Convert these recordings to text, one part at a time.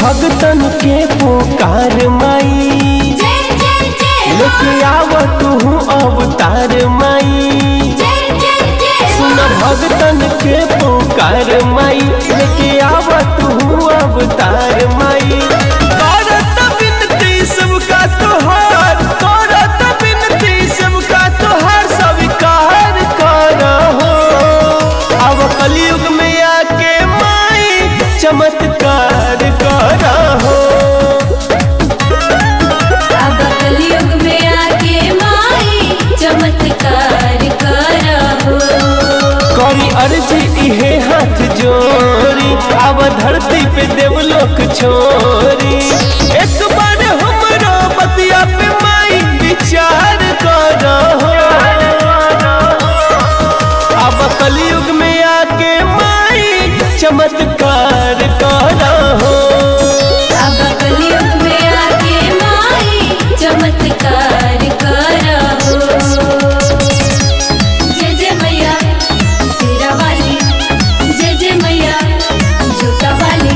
भगतन के पुकार माई, लेके आव तू अवतार माई। सुन भगतन के पुकार माई, लेके आव तू अवतार माई। करत बिनती सबका तोहार, करत बिनती सबका तोहार, स्वीकार करहो। अब कलयुग में आके माई चमत्कार करहो। अब कलयुग में आके माई चमत्कार करहो। करी अर्जी इहे हाथ जोड़ी, अब धरती पे देवलोक छोरी। एक बार हमरो बतिया पे माई विचार करहो। अब कलयुग में आके माई चमत्कार करहो। अब कलयुग में आके माई चमत्कार करहो। जय जय मैया शेरा वाली, जय जय मैया जूता वाली।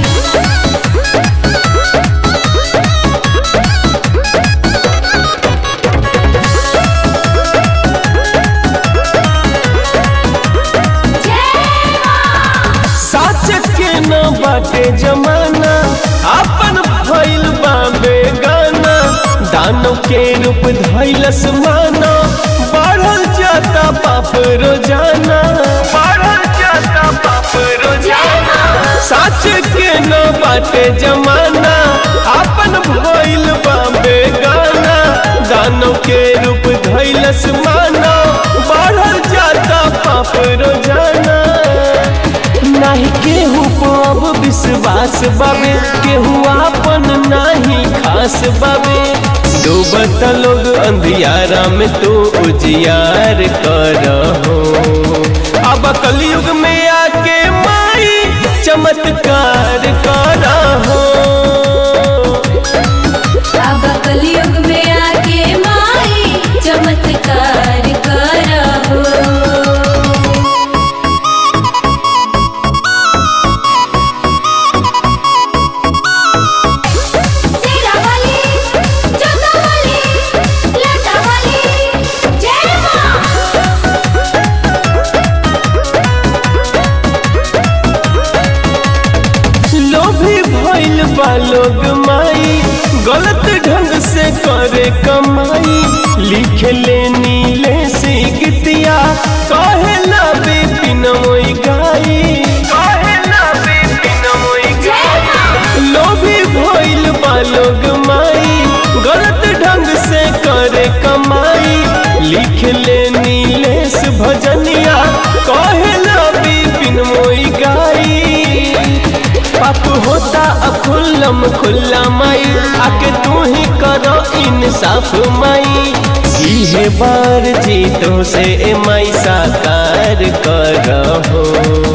साच के न बाटे जमाना, अपन भइल बाबे गाना। दानव के रूप धैलस माना, बढ़ल जाता पाप रोजाना, बढ़ल जाता पाप रोजाना। साच के न बाटे जमाना, अपन भइल बाबे गाना। दानव के रूप धैलस माना, बढ़ल जाता पाप रोजाना। नाही केहू अब विश्वास बाबे, केहू आपन नाही खास बाबे। डूबत लोग अंधियारा में तू उजियार करहो। अब कलयुग में आके माई चमत्कार करहो। अब कलयुग में आके माई चमत्कार करहो। शेरा वाली, जूता वाली, लाटा वाली, जय मां। लोभी भइल बा लोग माई, गलत ढंग से करे कमाई। लिख ले नीले से गीतिया, कहेला बिपिन मोई गाई, कहेला बिपिन मोई गाई। लोभी भइल बा लोग माई, गलत ढंग से करे कमाई। लिख ले नीले से भजनिया, कहेला बिपिन मोई गाई। पाप होता अखुल्लम खुल्ला माई, आके तू ही करो इंसाफ माई। इहे बार जीतों से माई साकार करहो।